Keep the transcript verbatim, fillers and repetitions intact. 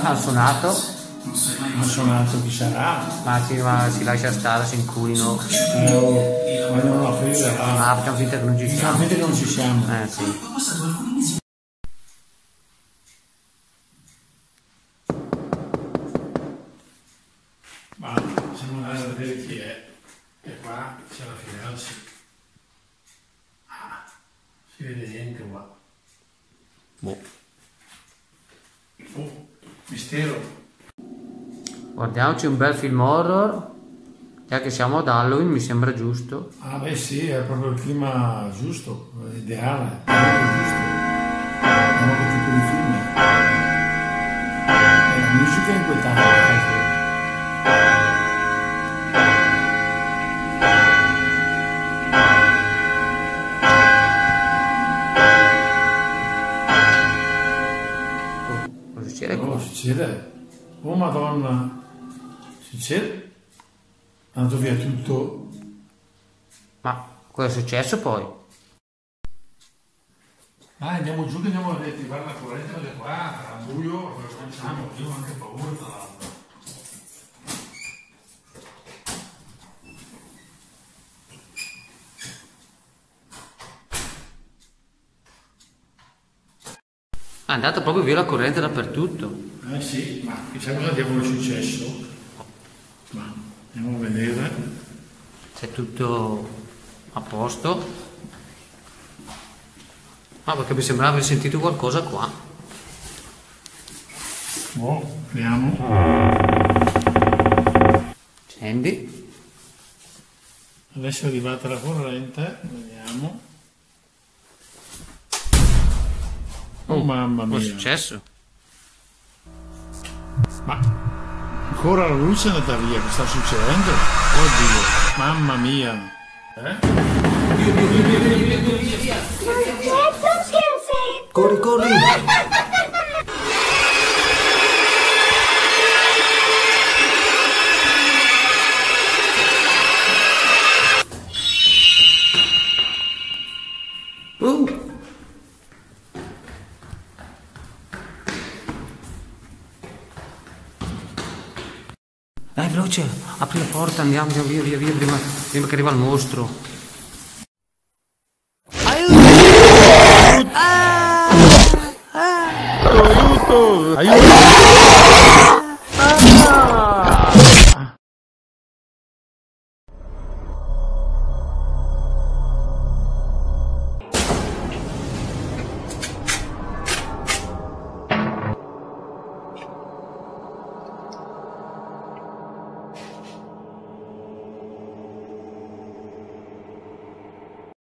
hanno suonato? Hanno suonato, chi sarà? Ma si, ma si lascia stare, si inculino. Eh, oh, vogliono aprire. Ah, facciamo finta che non ci siamo. Facciamo finta che non ci siamo. Eh sì. Ma possiamo andare a vedere chi è. E qua c'è la Firenze. Ah, si vede niente qua. Boh. Oh, mistero. Guardiamoci un bel film horror. Già che siamo ad Halloween, mi sembra giusto. Ah beh sì, è proprio il clima giusto, ideale, è molto giusto. Vediamo che tipo di film è. E la musica è inquietante. Oh, cosa succede qua? Oh, succede. Oh madonna. Succede? È andato via tutto. Ma cosa è successo poi? Dai, andiamo giù che andiamo a riattivare la corrente perché qua sarà buio, cosa facciamo? Io ho anche paura tra l'altro. È andata proprio via la corrente dappertutto. Eh sì, ma chissà cosa diavolo è successo. Ma andiamo a vedere. C'è tutto a posto. Ah, perché mi sembrava aver sentito qualcosa qua. Oh, vediamo. Scendi. Adesso è arrivata la corrente, vediamo. Oh mamma mia. Cosa è successo? Ma ancora la luce è andata via, che sta succedendo? Oddio, mamma mia. Eh? Corri, corri! Uh! Dai, veloce, apri la porta, andiamo, andiamo via, via, via, prima, prima che arriva il mostro. Aiuto! Ah! Ah! Aiuto! Aiuto! Ah!